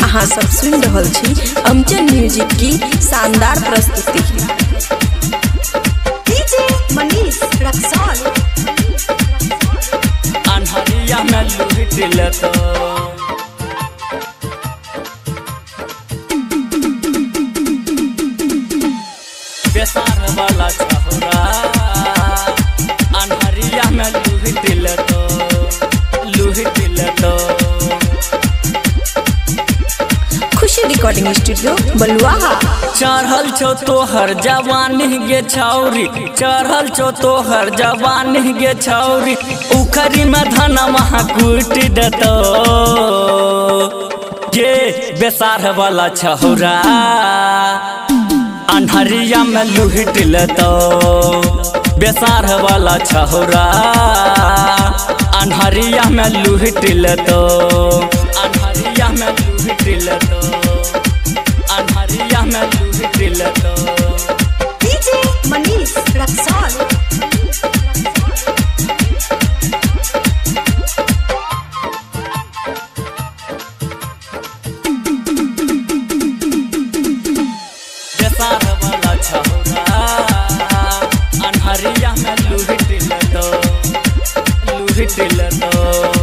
अहाँ सब सुन रहल छी अमजद म्यूजिक की शानदार प्रस्तुति। डीजे मनीष रक्सौल अनहरिया में लुटिल तो बेसार वाला छहुरा अनहरिया में लुटिल तो खुशी रिकॉर्डिंग स्टूडियो बलुआहा। चढ़ल छो तोहर जवानी गे छौरी, चढ़ल छो तोहर जवानी गे छौरी, उखरी में धन वहाँ कूट देतो गे बेसार वाला छहुरा अनहरिया में लुट लेतो। बेसार वाला छहुरा अनहरिया में लुट लेतो, अनहरिया में लुट लेतो, अनहरिया में लुट लेतो। डीजे मनीष रक्सौल बेसार वाला छहुरा अनहरिया में लुट लेतो, लुट लेतो।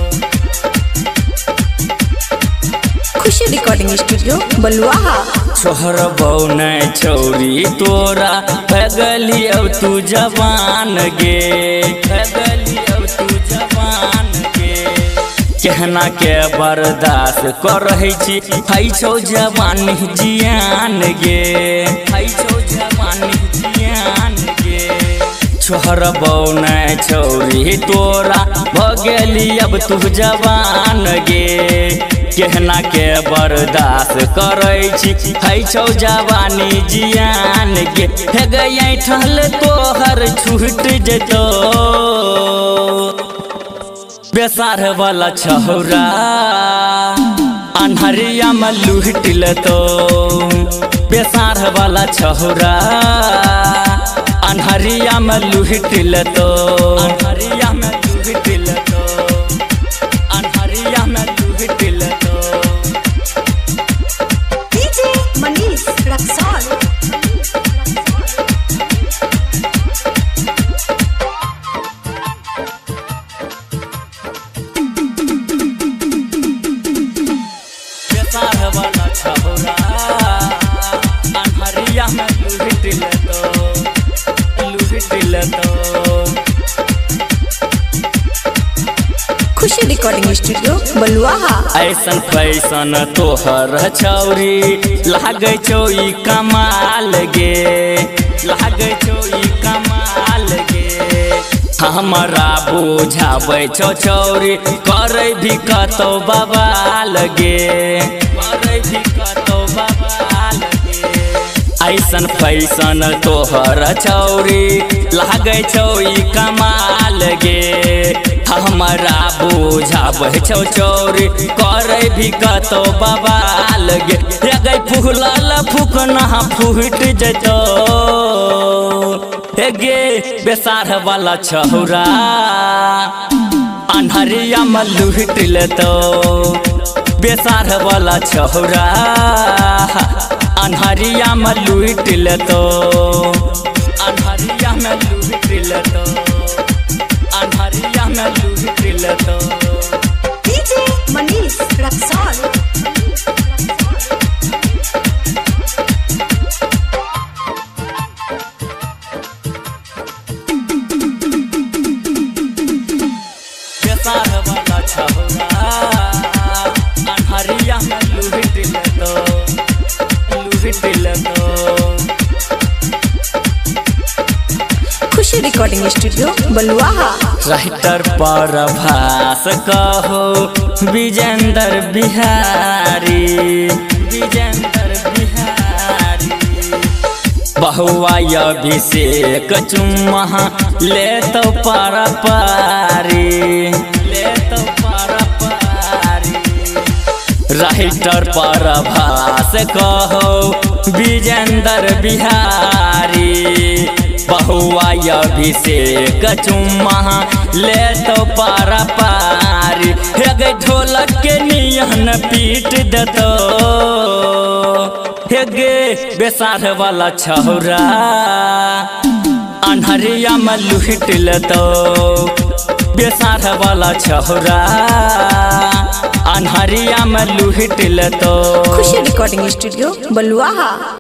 खुशी रिकॉर्डिंग स्टूडियो बलुआहा। छोहर बौने छौरी तोरा भगली अब तू जवान गे, भगली अब तू जवान गे। कहना के बर्दाश्त कर रही छी हई छौ जवानी जियान गे, हई छौ जवानी जियान गे। छोहर बौने छौरी तोरा भगली अब तू जवान गे। कहना के बर्दाश्त करे छी हई छौ जवानी जियान गे। हे गई ठहल तोहर छूट जेतो बेसार वाला छहुरा अनहरिया में लुट लेतो। बेसार वाला छहुरा अनहरिया में लुट लेतो, अनहरिया में लुट लेतो, अनहरिया में लुट लेतो। डीजे मनीष रक्सौल बेसार वाला छहुरा अनहरिया में लुट लेतो, लुट लेतो। खुशी रिकॉर्डिंग स्टूडियो बलुआहा। ऐसन फैसन तोहर छौरी लागे छौ ई कमाल गे, लागे छौ ई कमाल गे। हमरा बुझाबै छौ छौरी करे भी कतौ बवाल गे, करे भी कतौ बवाल गे। ऐसन फैसन तोहर छौरी लागे छौ ई कमाल गे। हमरा बुझाबै छौ छौरी करे भी कतौ बवाल गे। गई फूलल फूकना फूट जेतो हे गे बेसार वाला छहुरा अनहरिया में लुट लेतो। बेसार वाला छहुरा अनहरिया में लुट लेतो, अनहरिया में लुट लेतो, अनहरिया में लुट लेतो। डीजे मनीष रक्सौल बेसार वाला छहुरा अनहरिया में लुट लेतो, लुट लेतो। Khushi recording studio Baluaha. Writer पर भास कहो विजेंद्र बिहारी, विजेंद्र बिहारी। बहुआ अभिषेक चुम्मा ले तो पार पारी, ले तो पार पारी। राइटर पर भास कहो विजेंद्र बिहारी। बहुआ अभिषेक चुम्मा ले तो पार पारी। मारी हे गे ढोलक के नियन पीट देतो हे गे बेसार वाला छौरा अन्हरिया में लूट लेतो बेसार वाला छौरा अन्हरिया में लूट लेतो। खुशी रिकॉर्डिंग स्टूडियो बलुआहा।